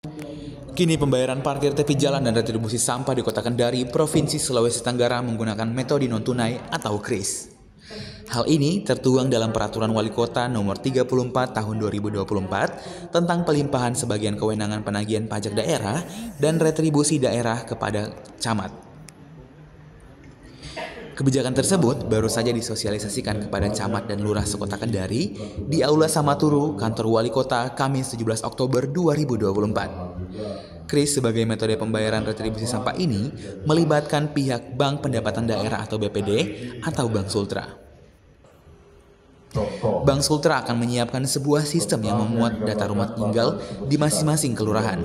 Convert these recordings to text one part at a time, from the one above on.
Kini pembayaran parkir tepi jalan dan retribusi sampah di Kota Kendari, Provinsi Sulawesi Tenggara menggunakan metode non-tunai atau KRIS. Hal ini tertuang dalam Peraturan Wali Kota Nomor 34 Tahun 2024 tentang pelimpahan sebagian kewenangan penagihan pajak daerah dan retribusi daerah kepada camat. Kebijakan tersebut baru saja disosialisasikan kepada camat dan lurah sekota Kendari di Aula Samaturu, Kantor Wali Kota, Kamis 17 Oktober 2024. KRIS sebagai metode pembayaran retribusi sampah ini melibatkan pihak Bank Pendapatan Daerah atau BPD atau Bank Sultra. Bank Sultra akan menyiapkan sebuah sistem yang memuat data rumah tinggal di masing-masing kelurahan.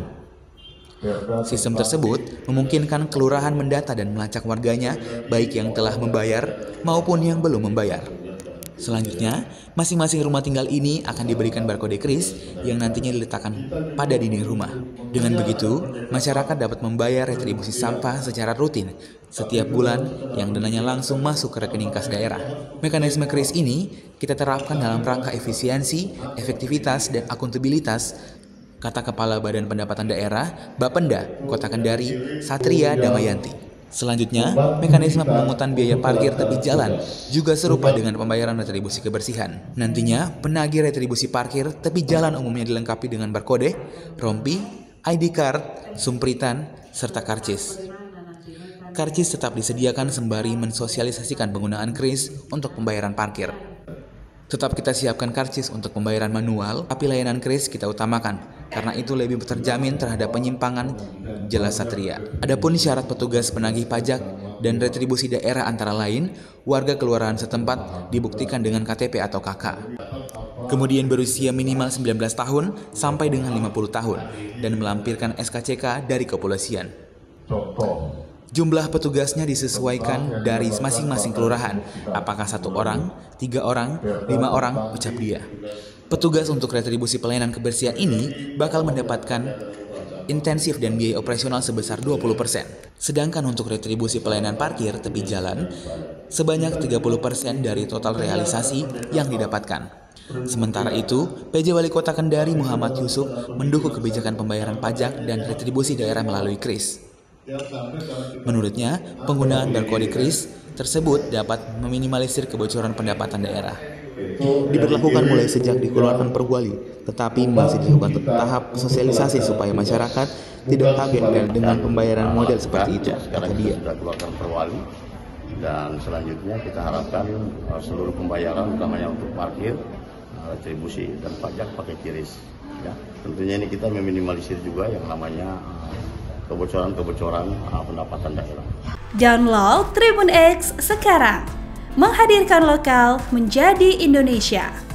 Sistem tersebut memungkinkan kelurahan mendata dan melacak warganya, baik yang telah membayar maupun yang belum membayar. Selanjutnya, masing-masing rumah tinggal ini akan diberikan barkode KRIS yang nantinya diletakkan pada dinding rumah. Dengan begitu, masyarakat dapat membayar retribusi sampah secara rutin setiap bulan yang dananya langsung masuk ke rekening kas daerah. Mekanisme KRIS ini kita terapkan dalam rangka efisiensi, efektivitas, dan akuntabilitas, kata Kepala Badan Pendapatan Daerah, Bapenda, Kota Kendari, Satria Damayanti. Selanjutnya, mekanisme pemungutan biaya parkir tepi jalan juga serupa dengan pembayaran retribusi kebersihan. Nantinya, penagih retribusi parkir tepi jalan umumnya dilengkapi dengan barkode, rompi, ID card, sumpritan, serta karcis. Karcis tetap disediakan sembari mensosialisasikan penggunaan KRIS untuk pembayaran parkir. Tetap kita siapkan karcis untuk pembayaran manual, tapi layanan KRIS kita utamakan, karena itu lebih terjamin terhadap penyimpangan, jelas Satria. Adapun syarat petugas penagih pajak dan retribusi daerah antara lain, warga kelurahan setempat dibuktikan dengan KTP atau KK. Kemudian berusia minimal 19 tahun sampai dengan 50 tahun, dan melampirkan SKCK dari kepolisian. Jumlah petugasnya disesuaikan dari masing-masing kelurahan, apakah 1 orang, 3 orang, 5 orang, ucap dia. Petugas untuk retribusi pelayanan kebersihan ini bakal mendapatkan intensif dan biaya operasional sebesar 20%. Sedangkan untuk retribusi pelayanan parkir tepi jalan, sebanyak 30% dari total realisasi yang didapatkan. Sementara itu, PJ Wali Kota Kendari Muhammad Yusuf mendukung kebijakan pembayaran pajak dan retribusi daerah melalui KRIS. Menurutnya, penggunaan barkode KRIS tersebut dapat meminimalisir kebocoran pendapatan daerah. Diberlakukan mulai sejak dikeluarkan Perwali, tetapi masih dilakukan tahap sosialisasi supaya masyarakat tidak kaget dengan pembayaran model seperti itu, kata dia. Sudah keluarkan Perwali, dan selanjutnya kita harapkan seluruh pembayaran, utamanya untuk parkir, retribusi dan pajak pakai KRIS. Ya, tentunya ini kita meminimalisir juga yang namanya kebocoran pendapatan daerah. Download Tribun X sekarang, menghadirkan lokal menjadi Indonesia.